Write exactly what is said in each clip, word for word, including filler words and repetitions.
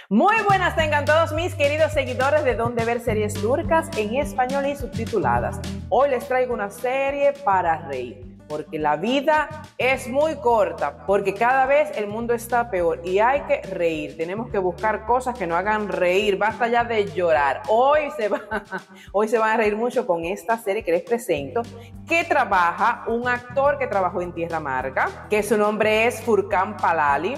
Muy buenas tengan todos mis queridos seguidores de Donde Ver Series Turcas en español y subtituladas. Hoy les traigo una serie para reír, porque la vida es muy corta, porque cada vez el mundo está peor y hay que reír. Tenemos que buscar cosas que nos hagan reír, basta ya de llorar. Hoy se, va, hoy se van a reír mucho con esta serie que les presento, que trabaja un actor que trabajó en Tierra Amarga, que su nombre es Furkan Palali,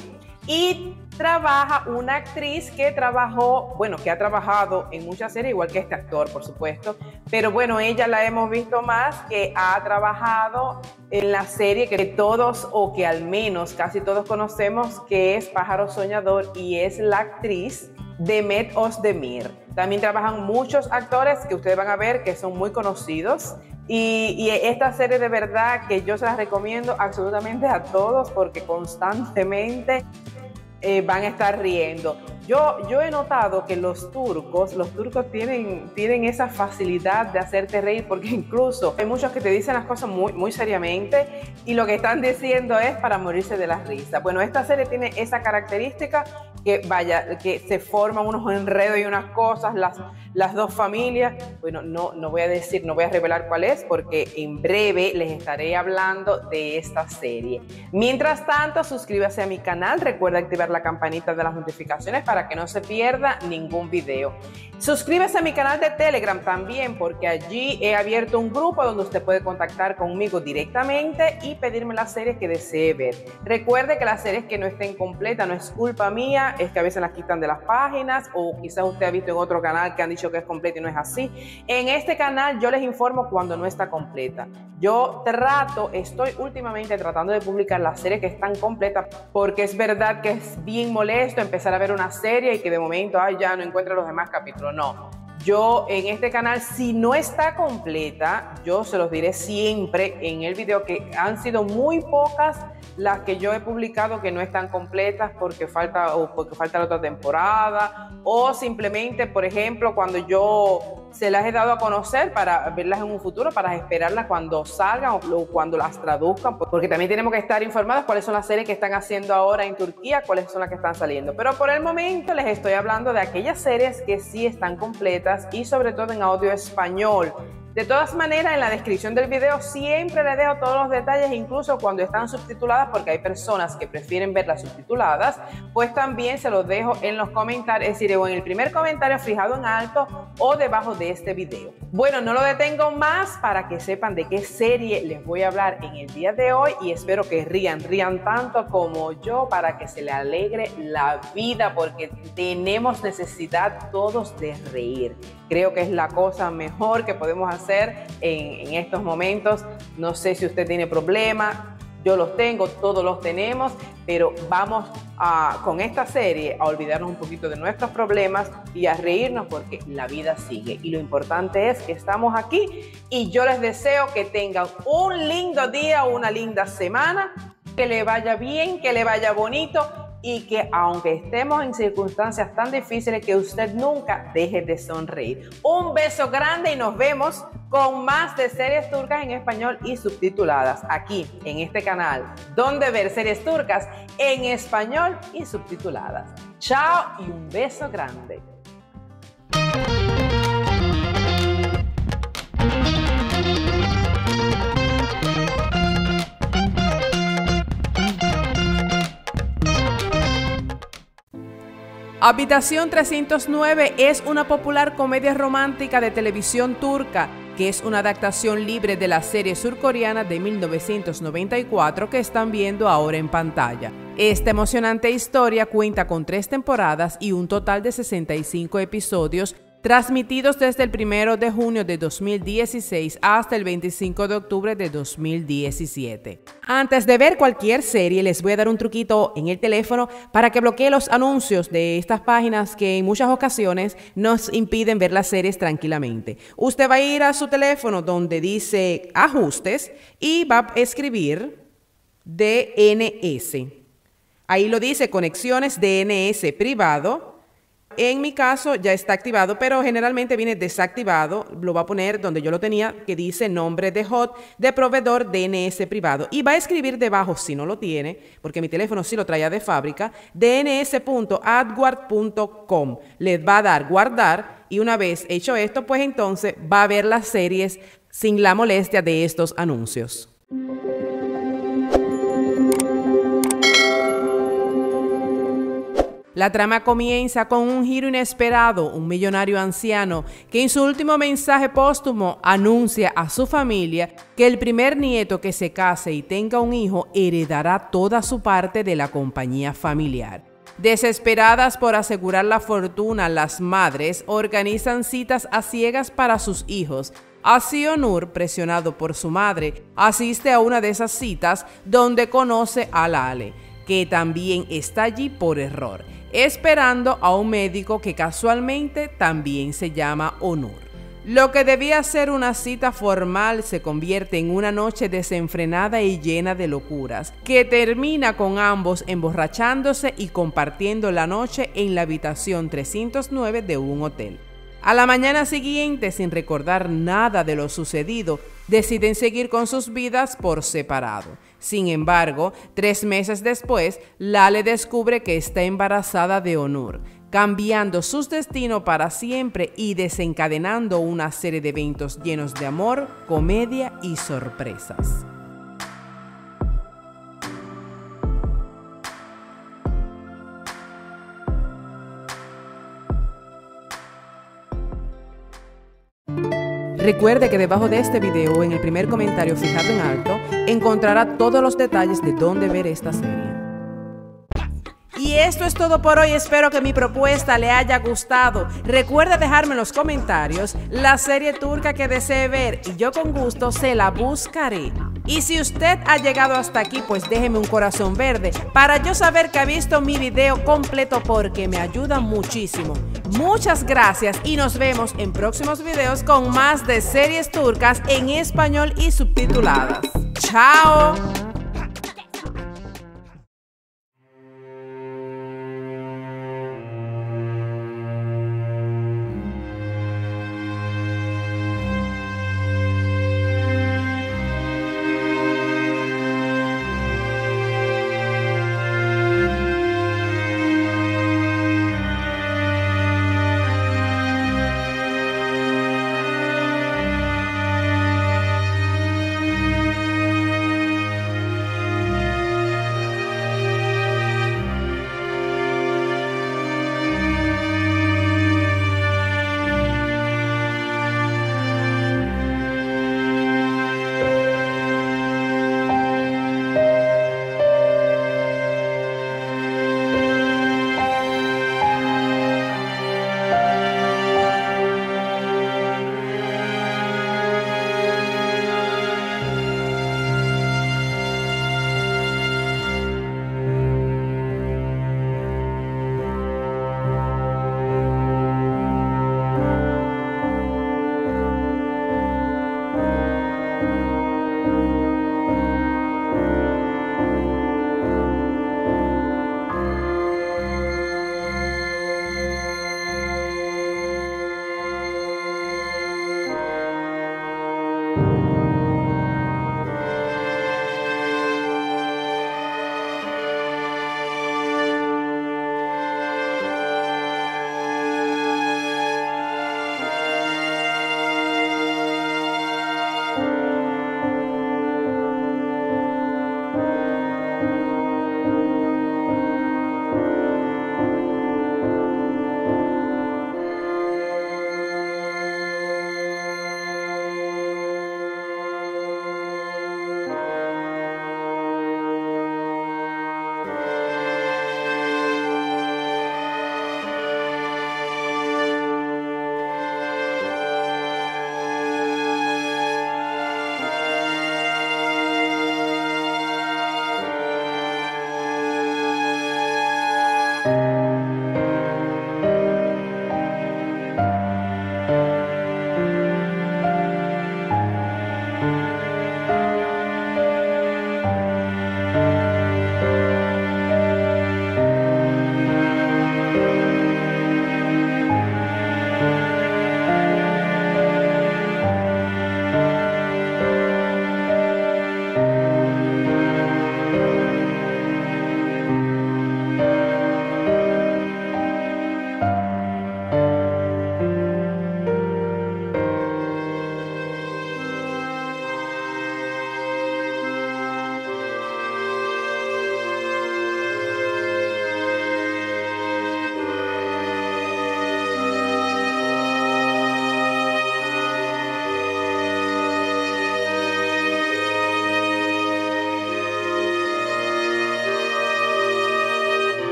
y trabaja una actriz que trabajó, bueno, que ha trabajado en muchas series, igual que este actor, por supuesto, pero bueno, ella la hemos visto más, que ha trabajado en la serie que todos, o que al menos casi todos conocemos, que es Pájaro Soñador, y es la actriz Demet Özdemir. También trabajan muchos actores que ustedes van a ver que son muy conocidos. Y, y esta serie de verdad que yo se las recomiendo absolutamente a todos, porque constantemente eh, van a estar riendo. Yo, yo he notado que los turcos, los turcos tienen, tienen esa facilidad de hacerte reír, porque incluso hay muchos que te dicen las cosas muy, muy seriamente y lo que están diciendo es para morirse de la risa. Bueno, esta serie tiene esa característica que vaya, que se forman unos enredos y unas cosas, las, las dos familias. Bueno, no, no voy a decir, no voy a revelar cuál es, porque en breve les estaré hablando de esta serie. Mientras tanto, suscríbase a mi canal, recuerda activar la campanita de las notificaciones para que no se pierda ningún video. Suscríbase a mi canal de Telegram también, porque allí he abierto un grupo donde usted puede contactar conmigo directamente y pedirme las series que desee ver. Recuerde que las series que no estén completas no es culpa mía, es que a veces las quitan de las páginas, o quizás usted ha visto en otro canal que han dicho que es completa y no es así. En este canal yo les informo cuando no está completa. Yo trato, estoy últimamente tratando de publicar las series que están completas, porque es verdad que es bien molesto empezar a ver una serie y que de momento ay, ya no encuentro los demás capítulos. No, yo en este canal, si no está completa, yo se los diré siempre en el video, que han sido muy pocas las que yo he publicado que no están completas porque falta, o porque falta la otra temporada, o simplemente, por ejemplo, cuando yo se las he dado a conocer para verlas en un futuro, para esperarlas cuando salgan o cuando las traduzcan, porque también tenemos que estar informados cuáles son las series que están haciendo ahora en Turquía, cuáles son las que están saliendo. Pero por el momento les estoy hablando de aquellas series que sí están completas y sobre todo en audio español. De todas maneras, en la descripción del video siempre les dejo todos los detalles, incluso cuando están subtituladas, porque hay personas que prefieren verlas subtituladas, pues también se los dejo en los comentarios, es decir, o en el primer comentario fijado en alto o debajo de este video. Bueno, no lo detengo más para que sepan de qué serie les voy a hablar en el día de hoy, y espero que rían, rían tanto como yo, para que se le alegre la vida, porque tenemos necesidad todos de reír. Creo que es la cosa mejor que podemos hacer en, en estos momentos. No sé si usted tiene problemas, yo los tengo, todos los tenemos, pero vamos a, con esta serie a olvidarnos un poquito de nuestros problemas y a reírnos, porque la vida sigue. Y lo importante es que estamos aquí, y yo les deseo que tengan un lindo día, una linda semana, que le vaya bien, que le vaya bonito, y que aunque estemos en circunstancias tan difíciles, que usted nunca deje de sonreír. Un beso grande y nos vemos con más de series turcas en español y subtituladas aquí en este canal, Donde Ver Series Turcas en español y subtituladas. Chao y un beso grande. Habitación trescientos nueve es una popular comedia romántica de televisión turca, que es una adaptación libre de la serie surcoreana de mil novecientos noventa y cuatro que están viendo ahora en pantalla. Esta emocionante historia cuenta con tres temporadas y un total de sesenta y cinco episodios, transmitidos desde el primero de junio de dos mil dieciséis hasta el veinticinco de octubre de dos mil diecisiete. Antes de ver cualquier serie, les voy a dar un truquito en el teléfono para que bloquee los anuncios de estas páginas que en muchas ocasiones nos impiden ver las series tranquilamente. Usted va a ir a su teléfono donde dice ajustes y va a escribir D N S. Ahí lo dice conexiones D N S privado. En mi caso ya está activado, pero generalmente viene desactivado. Lo va a poner donde yo lo tenía, que dice nombre de hot de proveedor D N S privado. Y va a escribir debajo, si no lo tiene, porque mi teléfono sí lo traía de fábrica, d n s punto adguard punto com. Le va a dar guardar y una vez hecho esto, pues entonces va a ver las series sin la molestia de estos anuncios. La trama comienza con un giro inesperado, un millonario anciano que en su último mensaje póstumo anuncia a su familia que el primer nieto que se case y tenga un hijo heredará toda su parte de la compañía familiar. Desesperadas por asegurar la fortuna, las madres organizan citas a ciegas para sus hijos. Así Onur, presionado por su madre, asiste a una de esas citas donde conoce a Lale, que también está allí por error, esperando a un médico que casualmente también se llama Onur. Lo que debía ser una cita formal se convierte en una noche desenfrenada y llena de locuras, que termina con ambos emborrachándose y compartiendo la noche en la habitación trescientos nueve de un hotel. A la mañana siguiente, sin recordar nada de lo sucedido, deciden seguir con sus vidas por separado. Sin embargo, tres meses después, Lale descubre que está embarazada de Onur, cambiando sus destinos para siempre y desencadenando una serie de eventos llenos de amor, comedia y sorpresas. Recuerde que debajo de este video, en el primer comentario fijado en alto, encontrará todos los detalles de dónde ver esta serie. Y esto es todo por hoy, espero que mi propuesta le haya gustado. Recuerda dejarme en los comentarios la serie turca que desee ver y yo con gusto se la buscaré. Y si usted ha llegado hasta aquí, pues déjeme un corazón verde para yo saber que ha visto mi video completo porque me ayuda muchísimo. Muchas gracias y nos vemos en próximos videos con más de series turcas en español y subtituladas. ¡Chao!